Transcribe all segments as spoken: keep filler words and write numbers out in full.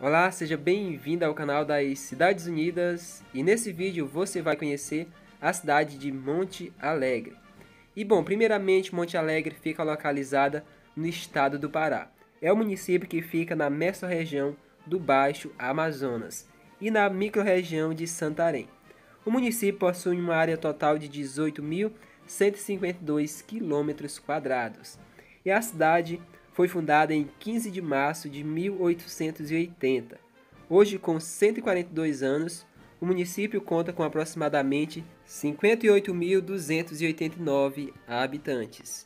Olá, seja bem-vindo ao canal das Cidades Unidas e nesse vídeo você vai conhecer a cidade de Monte Alegre. E bom, primeiramente Monte Alegre fica localizada no estado do Pará. É um município que fica na mesorregião do Baixo Amazonas e na microrregião de Santarém. O município possui uma área total de dezoito mil cento e cinquenta e dois quilômetros quadrados e a cidade foi fundada em quinze de março de mil oitocentos e oitenta. Hoje, com cento e quarenta e dois anos, o município conta com aproximadamente cinquenta e oito mil duzentos e oitenta e nove habitantes.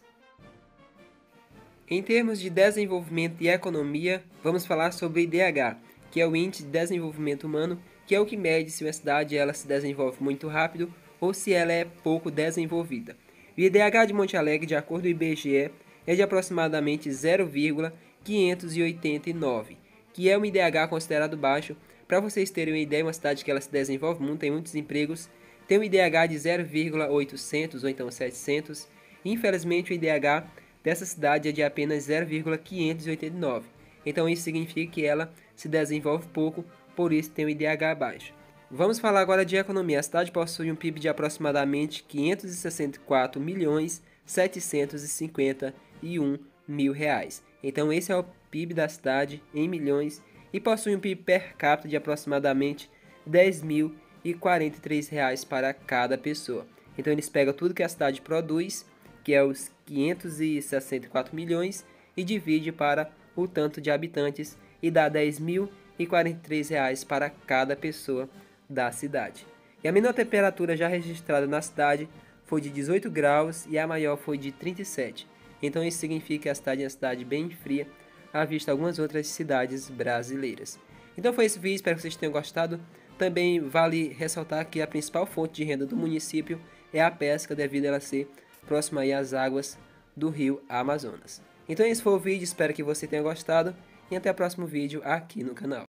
Em termos de desenvolvimento e economia, vamos falar sobre o I D H, que é o Índice de Desenvolvimento Humano, que é o que mede se uma cidade ela se desenvolve muito rápido ou se ela é pouco desenvolvida. O I D H de Monte Alegre, de acordo com o I B G E, é de aproximadamente zero vírgula quinhentos e oitenta e nove, que é um I D H considerado baixo. Para vocês terem uma ideia, uma cidade que ela se desenvolve muito, tem muitos empregos, tem um I D H de zero vírgula oitocentos ou então setecentos. Infelizmente, o I D H dessa cidade é de apenas zero vírgula quinhentos e oitenta e nove. Então isso significa que ela se desenvolve pouco, por isso tem um I D H baixo. Vamos falar agora de economia. A cidade possui um P I B de aproximadamente quinhentos e sessenta e quatro milhões setecentos e cinquenta e um mil reais. Então esse é o P I B da cidade em milhões e possui um P I B per capita de aproximadamente dez mil e quarenta e três reais para cada pessoa. Então eles pegam tudo que a cidade produz, que é os quinhentos e sessenta e quatro milhões, e divide para o tanto de habitantes e dá dez mil e quarenta e três reais para cada pessoa da cidade. E a menor temperatura já registrada na cidade foi de dezoito graus e a maior foi de trinta e sete. Então isso significa que a cidade é uma cidade bem fria, à vista algumas outras cidades brasileiras. Então foi esse vídeo, espero que vocês tenham gostado. Também vale ressaltar que a principal fonte de renda do município é a pesca, devido a ela ser próxima aí às águas do rio Amazonas. Então esse foi o vídeo, espero que você tenha gostado e até o próximo vídeo aqui no canal.